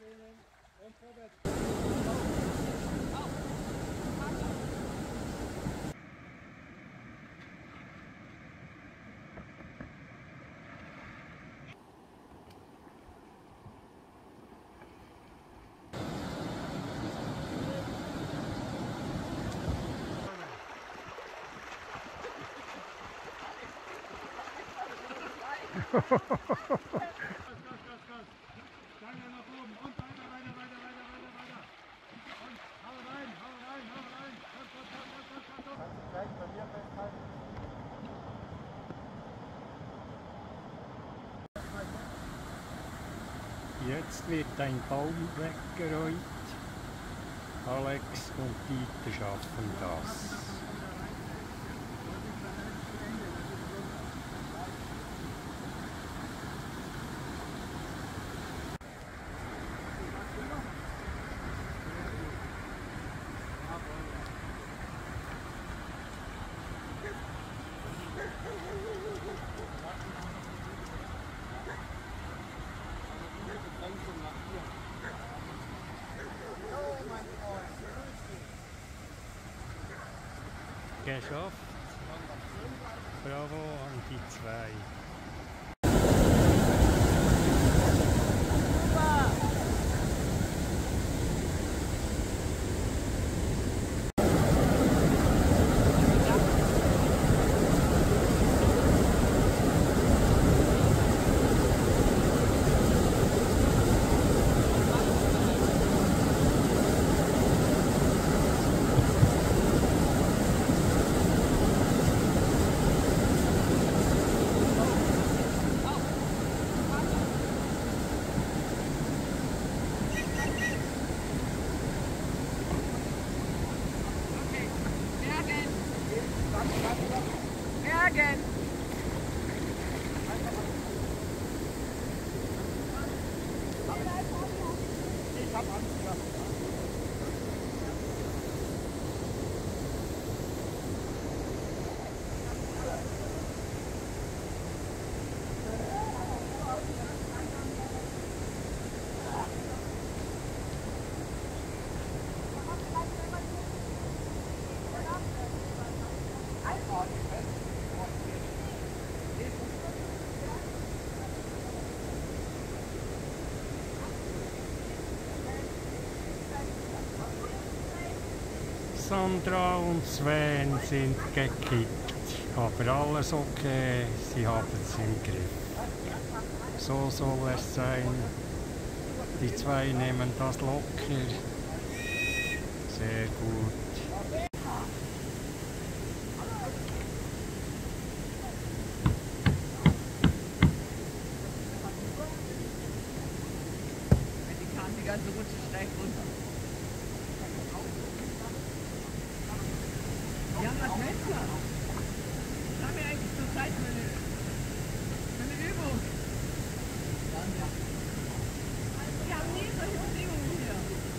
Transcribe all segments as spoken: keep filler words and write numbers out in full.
Gas, Gas, Gas, Gas. Stange nach oben und weiter, weiter, weiter, weiter, weiter, weiter. Und hau rein, hau rein, hau rein. Komm, komm, komm, komm, komm, komm, komm. Kannst du gleich bei mir festhalten? Jetzt wird ein Baum weggeräumt. Alex und Dieter schaffen das. Geschafft. Bravo an die zwei. Bergen! Ich hab Angst, ja. Sandra und Sven sind gekippt, aber alles okay, sie haben es im Griff. So soll es sein. Die zwei nehmen das locker. Sehr gut. Die kamen die ganze Rutsche steil runter. Ja, was willst du? Das haben wir eigentlich zur Zeit für eine, für eine Übung. Wir haben nie solche Bedingungen hier.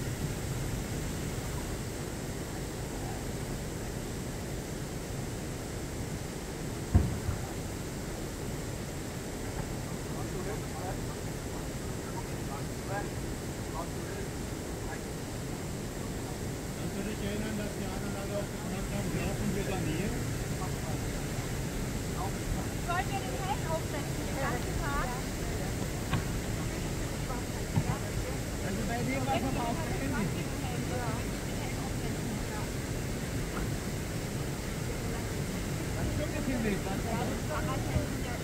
Kannst du dich erinnern, dass die anderen alle auch gefragt haben, laufen wir dann hier? Sollen wir den Helm aufsetzen den ganzen Tag? Also bei dem war schon mal auf dem Handy. Was stimmt das hier nicht? Was war das?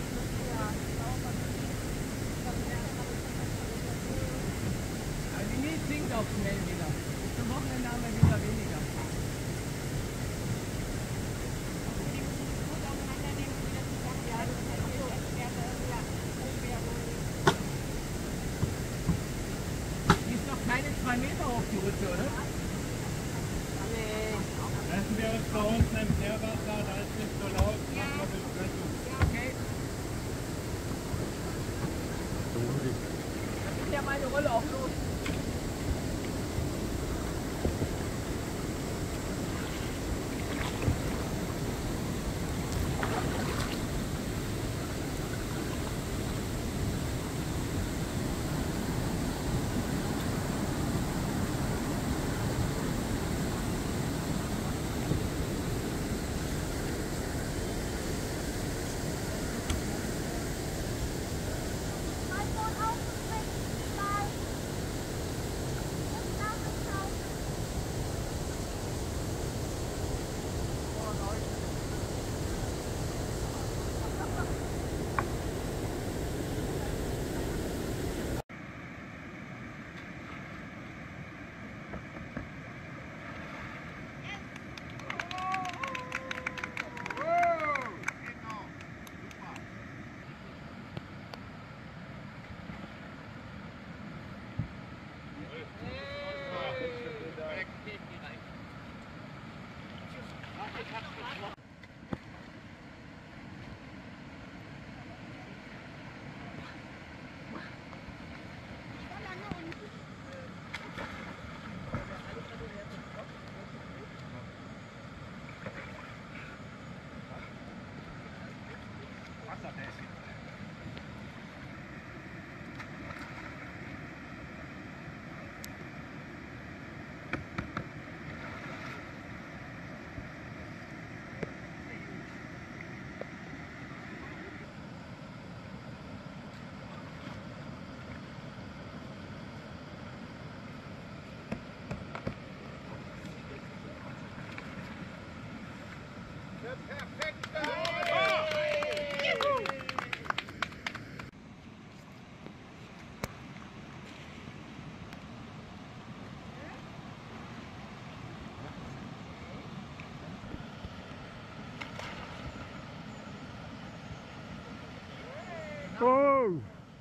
Also die Milch sinkt auch schnell wieder. Zum Wochenende haben wir wieder weniger. Die ist doch keine zwei Meter hoch, die Rutsche, oder? Nee. Lassen wir uns da unten im Kehrwasser, da ist nicht so laut, machen wir Besprechung. Okay. Ich klär meine Rolle auch los. Oh!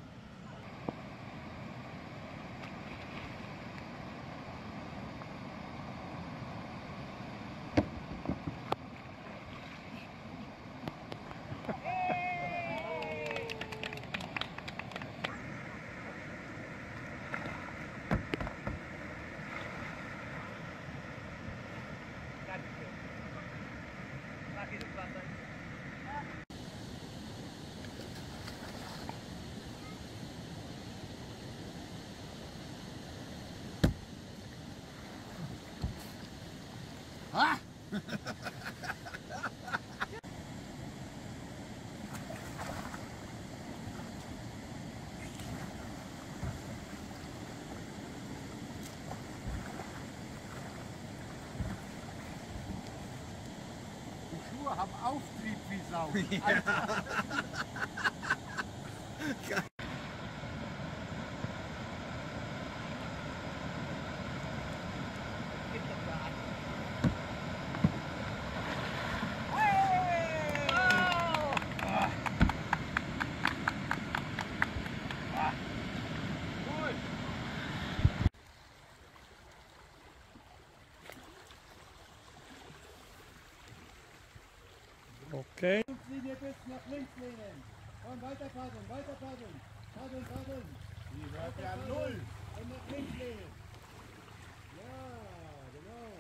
Die Schuhe haben Auftrieb wie Sau. Okay. Linie bis nach links lehnen. Komm, weiter paddeln, weiter paddeln. Paddeln, paddeln. Die wird ja null. Und nach links lehnen. Ja, genau.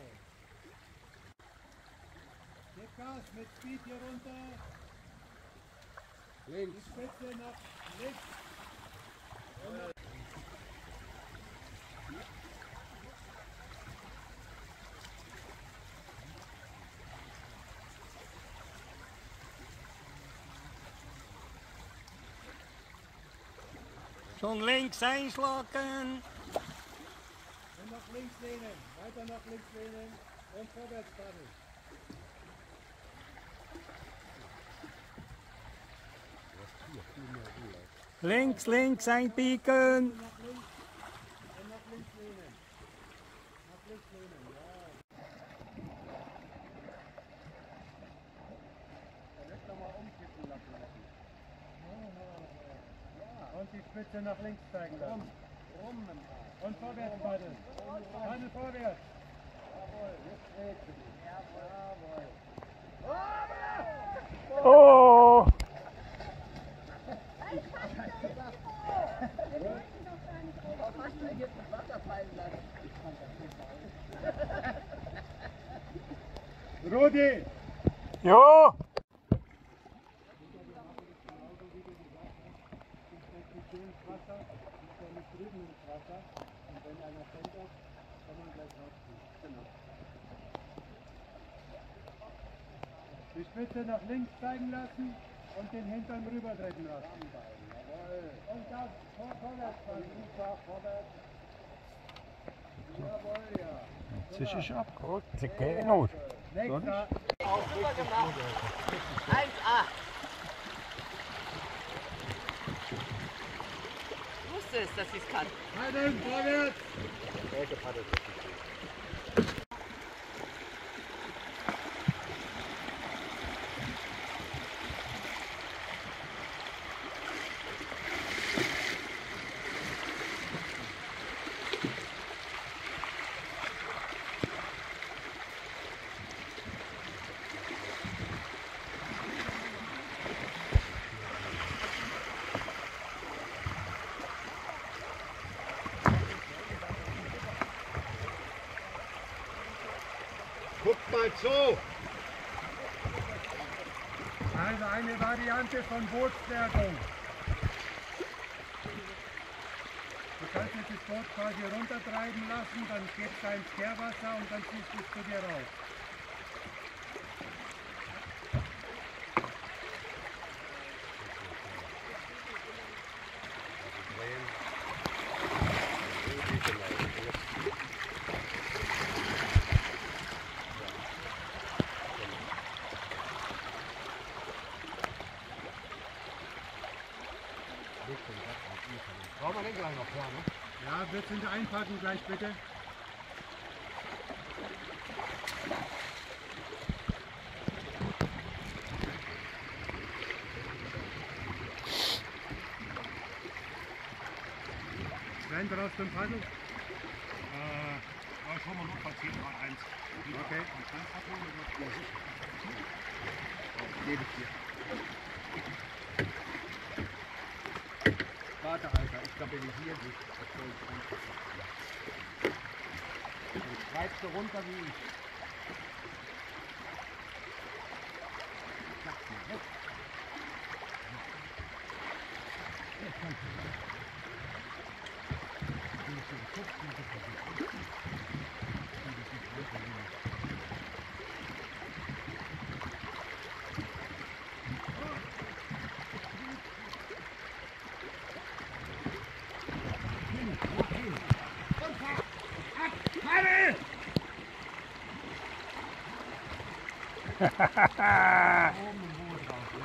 Gib Gas mit Speed hier runter. Links. Die Spitze nach links. Und nach Schon links einschlagen. Und nach links lehnen, weiter nach links lehnen und vorwärts paddeln. Links, links einbiegen. Und nach links, und nach links lehnen. Nach links lehnen, ja. Der lässt doch mal umkippen lassen. Ja. Und die Spitze nach links zeigen lassen. Rum. Und vorwärts paddeln. Paddel vorwärts. Jawohl, jetzt dreht sie dich. Jawohl. Oh! Was hast du denn jetzt das Wasser fallen lassen? Rudi! Jo! Ins Wasser, ist ja nicht drüben ins Wasser. Und wenn einer fällt, kann man gleich rausziehen. Genau. Die Spitze nach links zeigen lassen und den Hintern rüber treten lassen. Jawohl. Und das vor, vorwärts fahren. Super, vorwärts. Jawohl, ja. Das ist abgeholt. Sie gehen aus. Nächster. Super gemacht. eins A. Ich wusste es, dass sie es kann. Paddeln, vorwärts. Guckt mal zu! Also eine Variante von Bootsbergung. Du kannst jetzt das Boot quasi runtertreiben lassen, dann geht es da ins Kehrwasser und dann ziehst du es zu dir raus. Brauchen wir den gleich noch vor, ne? Ja, wird es einpacken gleich bitte. Sven, brauchst du ein Paddel? Äh, ja, schauen wir noch, falls hier mal eins. Okay. Gebe ich dir. Warte, Alter, ich stabilisiere dich. Jetzt treibst du runter wie ich. Sag mal, weg. Jetzt kannst du. Du musst den Kopf mal versuchen. Oben im Boot drauf, ja.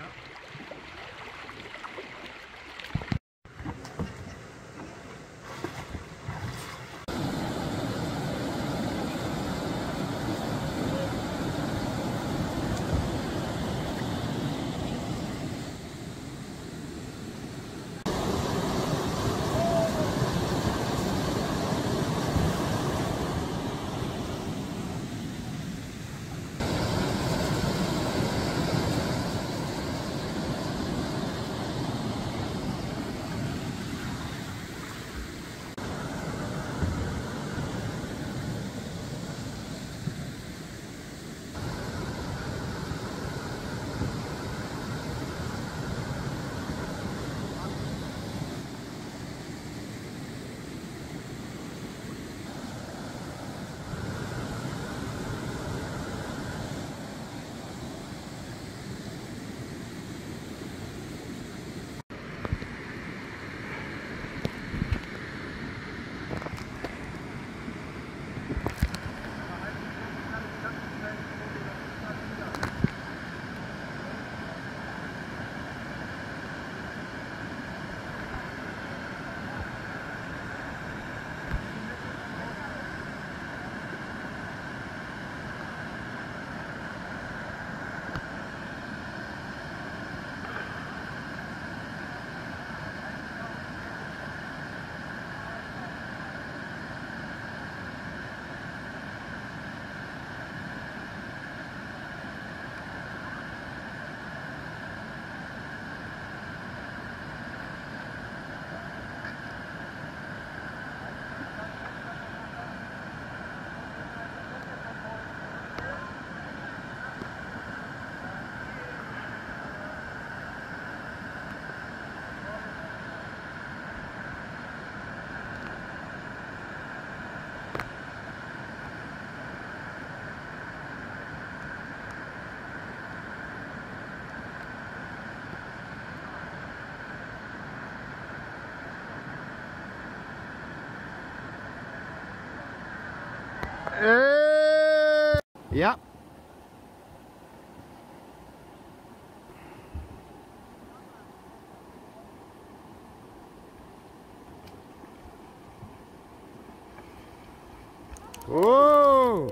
Äh, ja. Oh.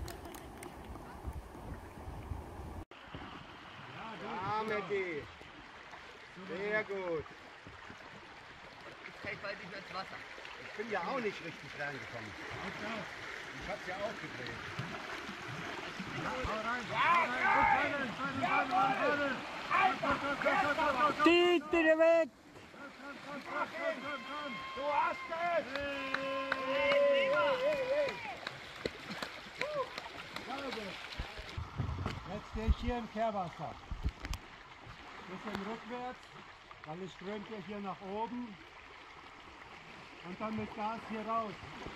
Ja, Matti. Sehr gut. Ich fällt bald nicht mehr ins Wasser. Ich bin ja auch nicht richtig reingekommen. Ich hab's ja auch gedreht. Dieter weg! Du hast es! Jetzt stehe ich hier im Kehrwasser. Bisschen rückwärts, weil es strömt ja hier nach oben. Und dann mit Gas hier raus.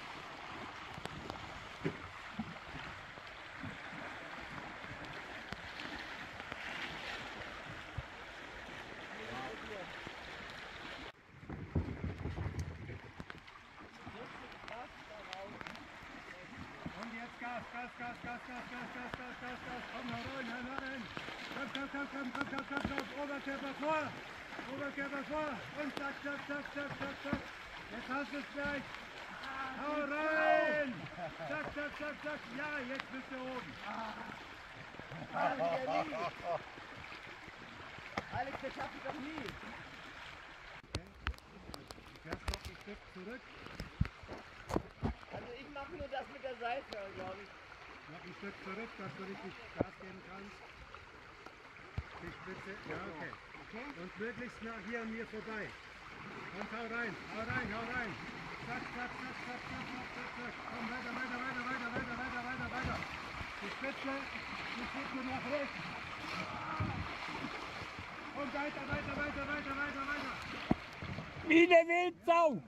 Und jetzt Gas, Gas, Gas, Gas, Gas, Gas, Gas, Gas, Gas, Gas. Komm mal rein, rein, rein. Komm, komm, komm, komm, komm, komm, komm, komm. Oberkörper vor. Oberkörper vor. Und zack, zack, zack, zack, zack, zack. Jetzt hast du es gleich. Hau rein. Zack, zack, zack, zack. Ja, jetzt bist du oben. Alex, das schaffe ich doch nie. Du fährst noch ein Stück zurück. Also ich mache nur das mit der Seite, glaube ich. Noch ein Stück zurück, dass du richtig Gas geben kannst. Die Spitze, ja okay. Und möglichst nach hier an mir vorbei. Und hau rein, hau rein, hau rein. Zack, zack, zack, zack, zack, zack, zack, zack. Komm weiter, weiter, weiter, weiter, weiter, weiter, weiter, weiter. Die Spitze, die Spitze nach rechts. Und weiter, weiter, weiter, weiter, weiter, weiter. Wie eine Wildsau!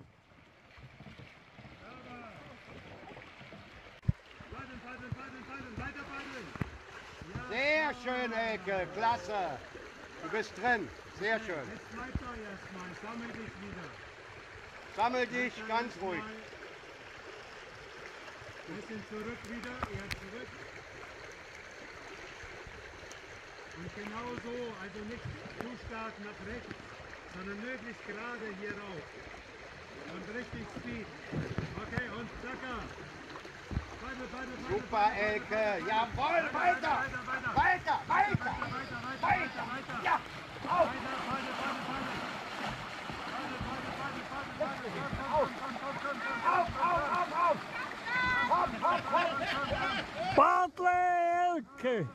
Paddeln, paddeln, paddeln, paddeln, weiter paddeln. Ja, Sehr schön, Elke, klasse. Du bist drin, sehr schön. jetzt bleib da erstmal, sammel dich wieder. Sammel dich ganz ruhig. Bisschen zurück wieder, eher zurück. Und genau so, also nicht zu stark nach rechts, sondern möglichst gerade hier rauf. Und richtig Speed. Okay, und zacker. Beide, beide, beide, Super, beide, Elke. beide, Jawohl, weiter. weiter, Weiter, weiter, weiter. weiter, weiter, weiter, Weiter. weiter. Ja, auf. Weiter, beide, beide, beide. Beide, beide, beide, beide, beide. Auf. Komm, komm, komm, komm, komm, Auf, komm, auf, auf, auf. Hopp, hopp, hopp. Paddle, Elke!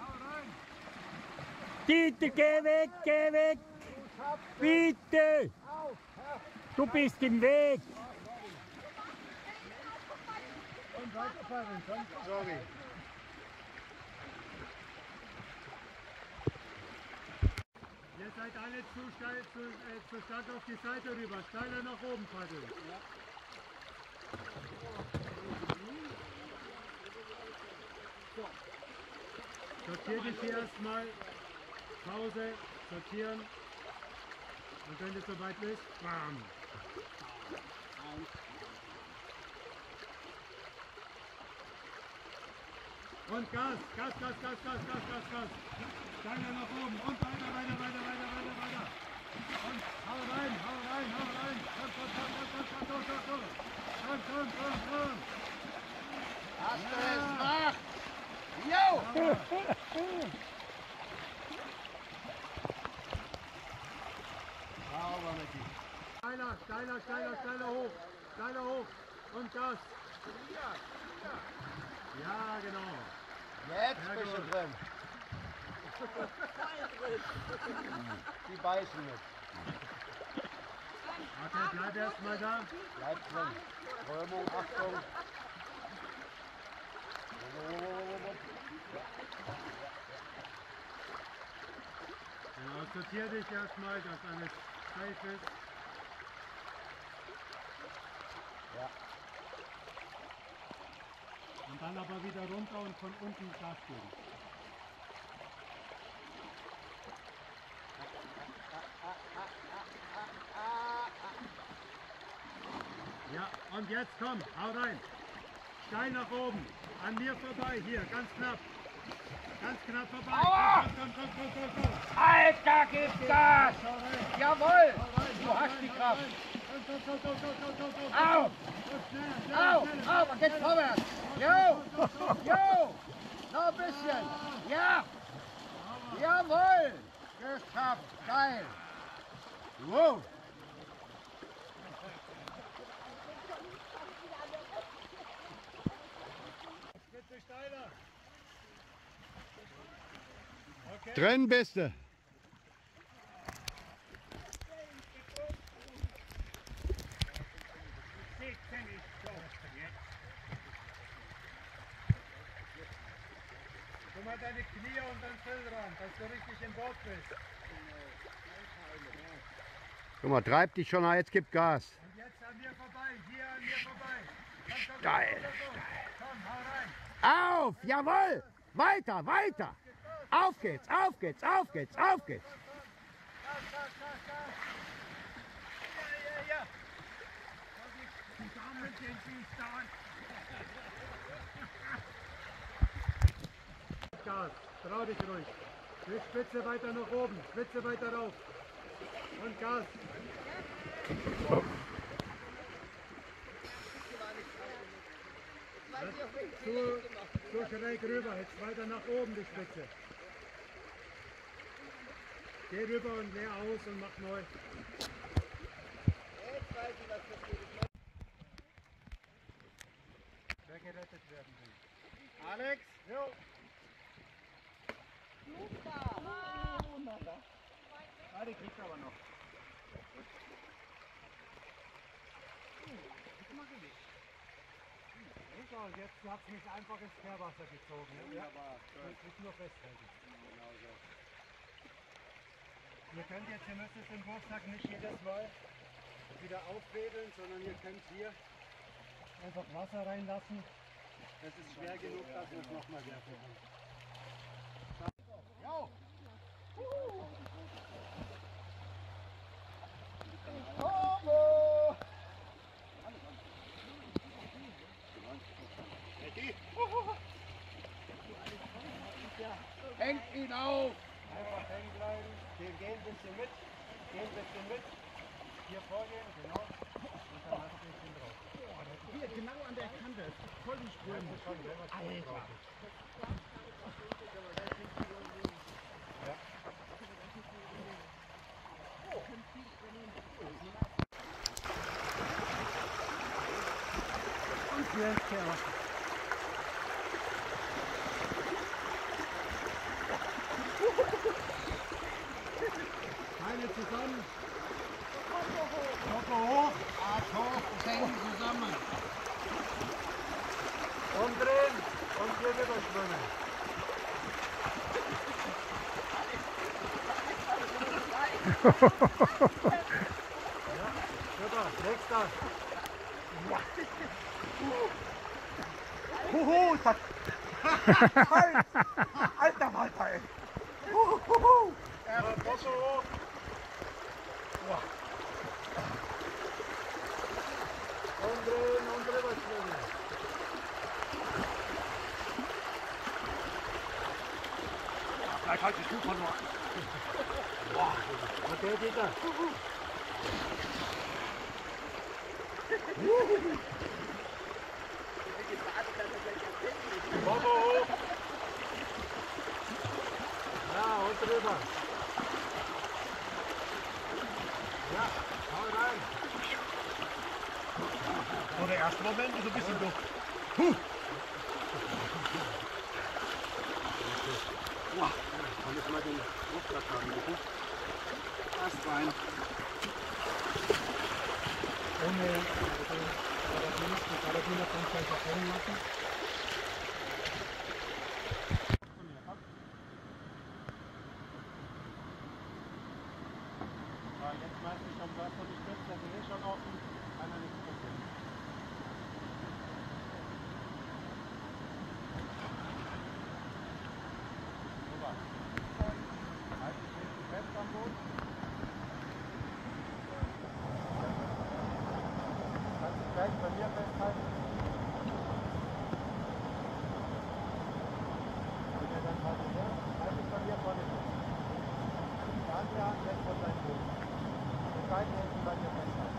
Dieter, geh weg, geh weg! Bitte! Du bist im Weg! Und weiterfahren, komm. Sorry. Ihr seid alle zu, steil, zu, äh, zu stark auf die Seite rüber. Steiler nach oben paddeln. Ja. Sortier dich hier erstmal. Pause, sortieren. Und wenn du soweit bist, bam. Und Gas, Gas, Gas, Gas, Gas, Gas, Gas, Gas. Steiner nach oben und weiter, weiter, weiter, weiter, weiter, weiter. Und hau rein, hau rein, hau rein. Komm, komm, komm, komm, komm, komm, komm, komm. Komm, komm, komm, komm. Hast du es gemacht? Jo! Sauber mit dir. Steiler, steiler, steiler, steiler hoch. Steiler hoch. Und Gas. Ja, genau. Jetzt Sehr bist du gut. drin. Die beißen mit. Okay, bleib erstmal da. Bleib drin. Strömung, Achtung. Genau, sortier dich erstmal, dass alles safe ist. Ja. Und dann aber wieder runter und von unten Gas geben. Ja, und jetzt komm, hau rein. Steil nach oben, an mir vorbei, hier, ganz knapp. Ganz knapp vorbei. Aua! Komm, komm, komm, komm, komm, komm. Alter, gib Gas! Hau rein. Jawohl! Hau rein, Du hau hast rein, die hau Kraft. rein. Komm, komm, komm, komm, komm, komm, komm, komm. Au! Und schneller, schneller, Au! schneller, Au! Und jetzt vorwärts! Jo! Jo! Noch ein bisschen! Ja! Jawohl! Geschafft! Geil! Wow! Spitze steiler. Okay. Drin bist du! Guck mal deine Knie und dein Füllrand, dass du richtig im Boot bist. Guck mal, treibt dich schon, jetzt gibt Gas. Und jetzt an mir vorbei, hier an mir vorbei. Komm, komm, Steil, komm, komm, komm, hau rein. Auf, jawohl! Weiter, weiter! Auf geht's, auf geht's, auf geht's, auf geht's! Gas, Gas, Gas, Gas. Ja, ja, ja. Zusammen sind sie stark. Gas, trau dich ruhig. Die Spitze weiter nach oben, Spitze weiter rauf. Und Gas. Zu, zu schräg rüber, jetzt weiter nach oben die Spitze. Geh rüber und leer aus und mach neu. Wer gerettet werden will. Alex? Jo. Ah, die kriegt aber noch. So, und jetzt hat es mich einfach ins Kehrwasser gezogen. Ne? Ja, aber ich muss nur festhalten. Genau so. Ihr könnt jetzt, ihr müsst es im Rucksack nicht jedes Mal wieder aufwedeln, sondern ihr könnt hier einfach Wasser reinlassen. Das ist schwer genug, dass wir es nochmal werfen können. Jo! Homo! Hängt ihn auf! Einfach hängen bleiben. Gehen, gehen ein bisschen mit. Gehen ein bisschen mit. Hier vorgehen, genau. Und dann hast du ein bisschen drauf. Hier, genau an der Kante. Voll die Strömung. Alter. Ja. Und hier ins Kehrwasser. Beine zusammen. Kopf hoch. Arsch hoch. Zähne zusammen. Umdrehen und hier rüber schwimmen. Ja, super. Nächster. Huhu, das. Alter Walter, ey. Huhu. Ja, Kopf hoch. Umdrehen und rüber schwimmen. Gleich halt die Schuhe verloren. Okay, Dieter. Kopf hoch. Ja, und rüber. Ja, hau rein. So, der erste Moment ist ein bisschen doof. Da müssen wir den Rucksack haben, bitte. Erst rein. Ohne Karabiner, die Karabiner kannst du einfach hängen lassen. Ja, jetzt weißt du schon, was du die Spitze ist eh schon offen, kann er nichts passieren. Super. Halt dich richtig fest am Boot. Kannst du gleich bei mir festhalten. Und dann halt hier, halt dich bei mir vorne fest. Die andere Hand lässt von deinem Boot. Die beiden Hände bei dir festhalten.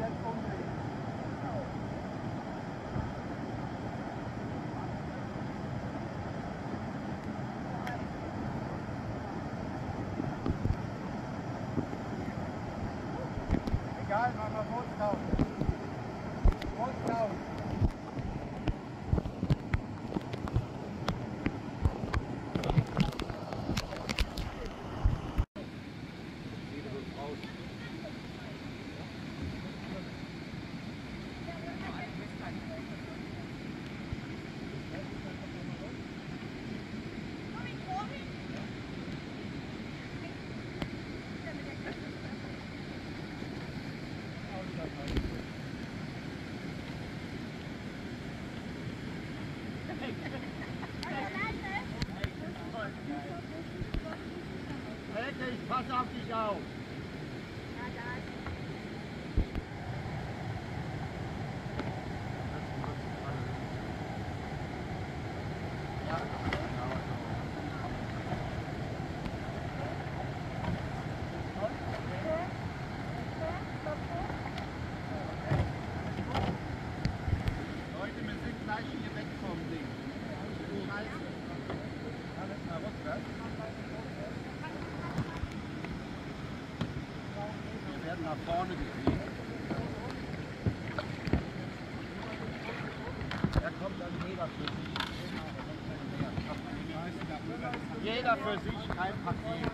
Jetzt umdrehen. Egal, machen wir Bootslau. Bootslau. Alter, ich passe auf dich auf. Leute, wir sind gleich hier weg vom Ding. Scheiße. Alles mal rückwärts. Wir werden nach vorne getrieben. Er kommt dann jeder für sich. Jeder für sich, kein Paket.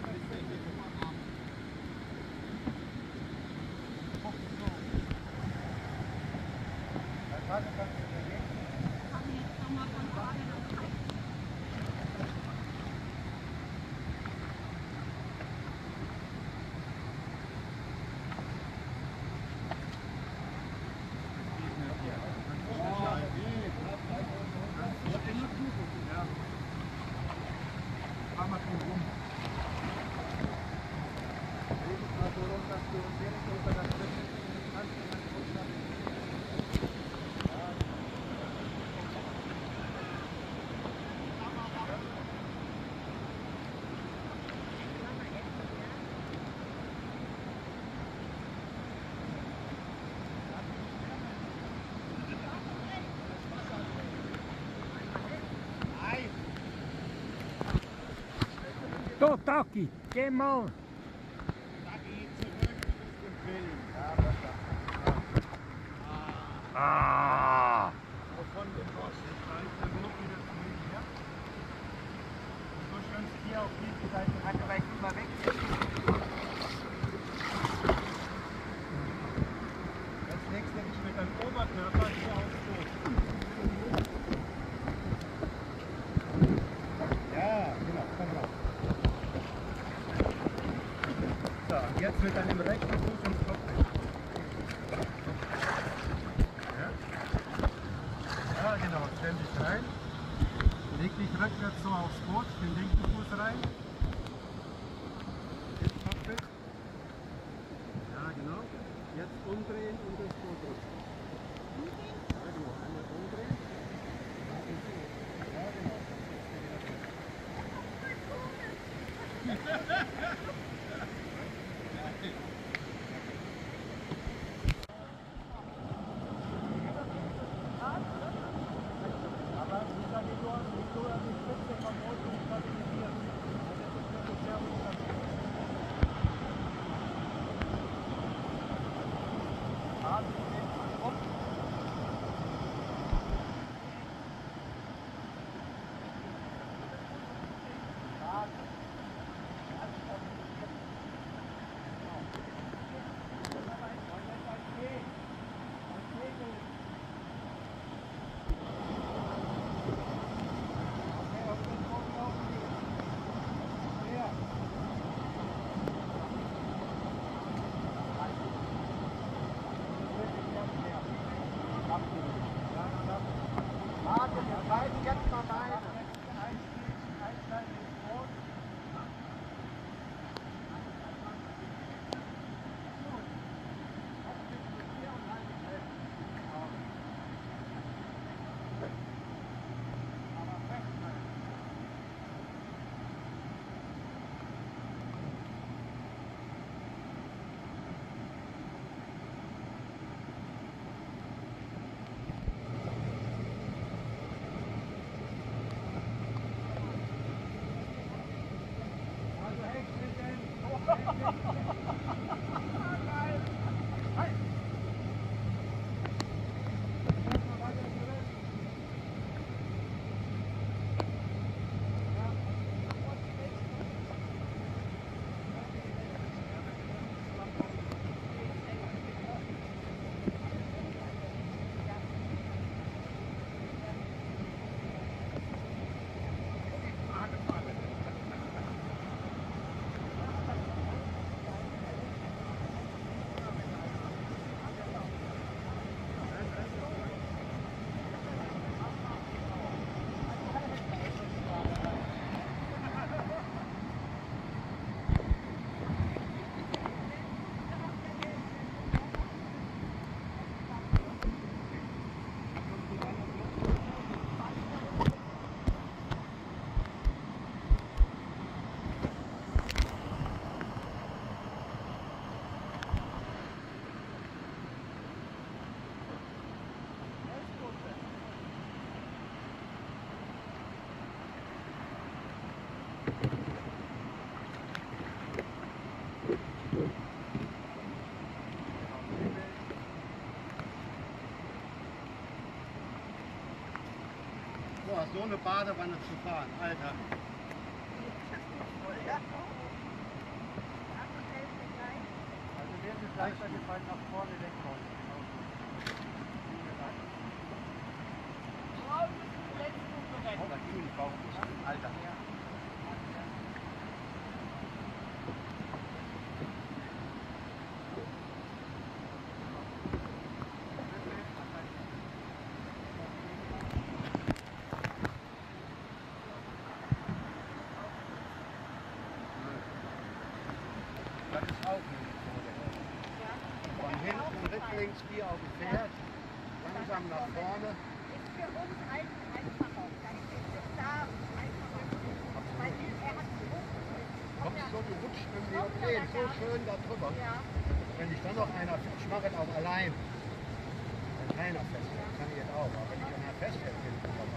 So, Taki, geh mal. Ah! Von dem Boss. Der Boot wieder zurück, ja? So schön hier auf diese Seite. Halt aber ich mal weg. Als nächstes nehme ich mit deinem Oberkörper hier aufs Boot. Ja, genau, komm raus. So, und jetzt mit deinem rechten Fuß ins Cockpit. Ja? Ja, genau, stell dich rein. Leg dich rückwärts so aufs Boot, den linken Fuß rein. Ins Cockpit. Ja, genau. Jetzt umdrehen und das Boot rutschen. Ja, genau. Einmal umdrehen. Ja, genau. Aber wie gesagt, die Tour, die Tour, die Spitze vom Boot ist stabilisiert. Also das ist wirklich sehr unstabil. Haken steht rum. Haken. einfach so eine Badewanne zu fahren, Alter. Also wir sind gleichzeitig bald nach vorne wegrollen. Oh, da ging die Bauch nicht. Alter. Das ist auch eine Methode. Von hinten rücklings wie auf dem Pferd, langsam nach vorne. Ist für uns Alten einfacher. Dann ist es da einfacher. Weil er hat Kommt so, du rutscht mit dem Neopren so schön da drüber. ja. Wenn ich dann noch einer, ich mache es auch allein. Wenn keiner festhält, kann ich jetzt auch. Aber wenn ich einer festhält, bin ich aber.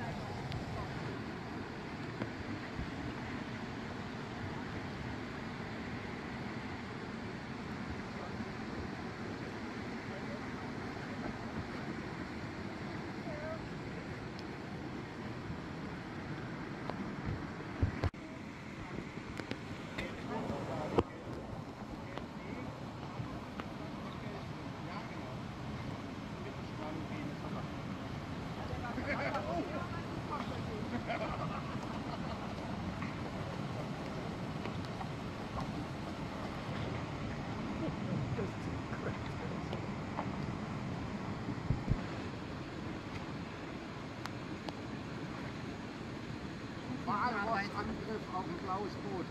Walrossangriff auf ein blaues Boot.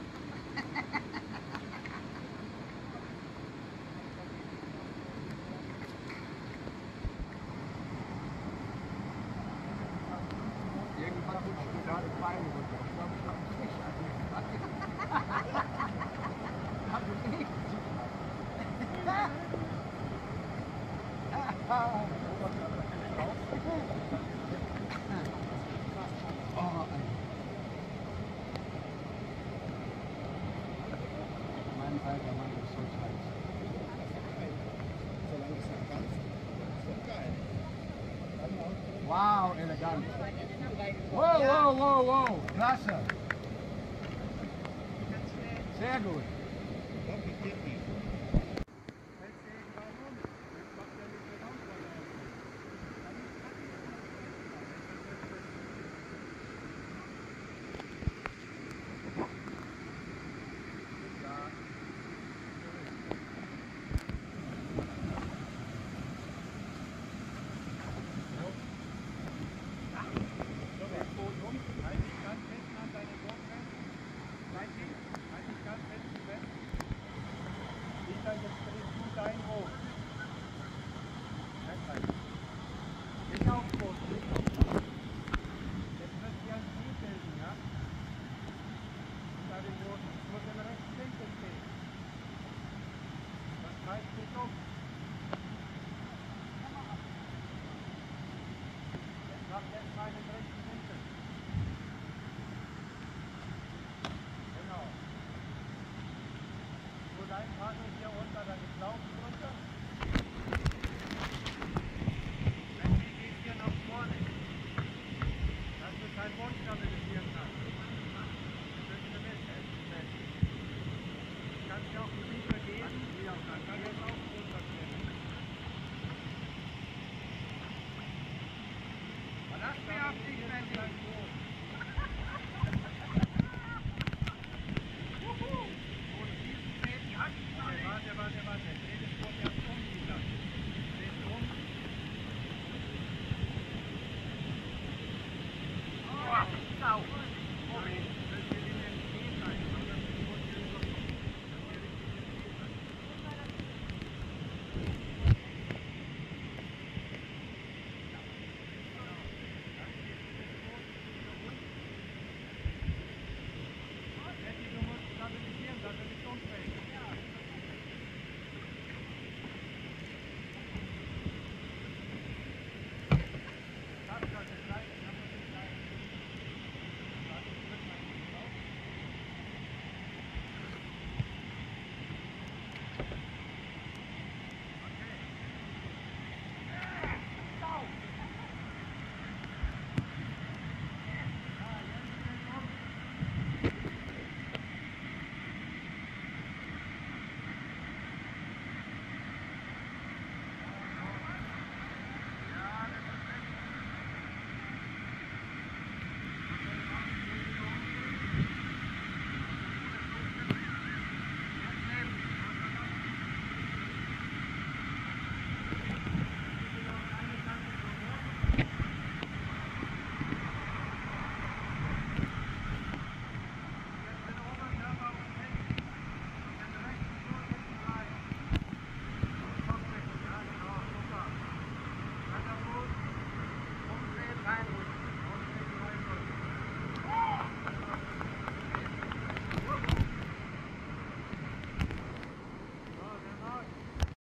Irgendwann rutscht du da die Beine runter. Ich glaube, ich habe es nicht angepackt. Also nicht. Oh, mein alter Mann ist so heiß. Solange es noch ganz ist doch geil. Wow, elegant. Wow, wow, wow, wow. Klasse. Sehr gut. Lass mir auf dich, wenn ich